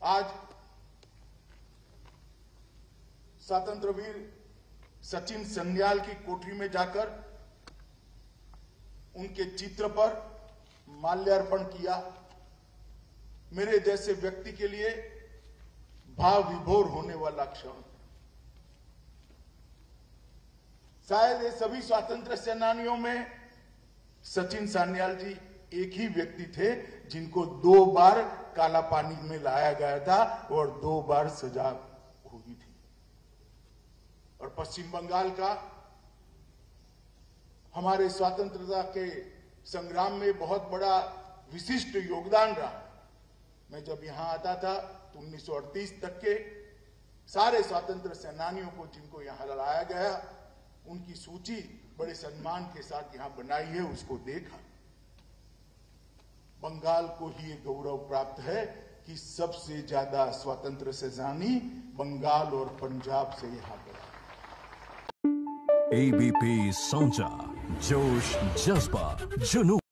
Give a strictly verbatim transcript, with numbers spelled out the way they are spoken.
आज स्वतंत्र वीर सचिन सन्याल की कोठरी में जाकर उनके चित्र पर माल्यार्पण किया। मेरे जैसे व्यक्ति के लिए भाव विभोर होने वाला क्षण। शायद ये सभी स्वतंत्र सेनानियों में सचिन सान्याल जी एक ही व्यक्ति थे जिनको दो बार काला पानी में लाया गया था और दो बार सजा हुई थी। और पश्चिम बंगाल का हमारे स्वतंत्रता के संग्राम में बहुत बड़ा विशिष्ट योगदान रहा। मैं जब यहां आता था तो उन्नीस सौ अड़तीस तक के सारे स्वतंत्र सेनानियों को जिनको यहां लाया गया, उनकी सूची बड़े सम्मान के साथ यहां बनाई है, उसको देखा। बंगाल को ही ये गौरव प्राप्त है कि सबसे ज्यादा स्वतंत्र सेनानी बंगाल और पंजाब से यहां पर। एबीपी साझा, जोश, जज्बा, जुनून।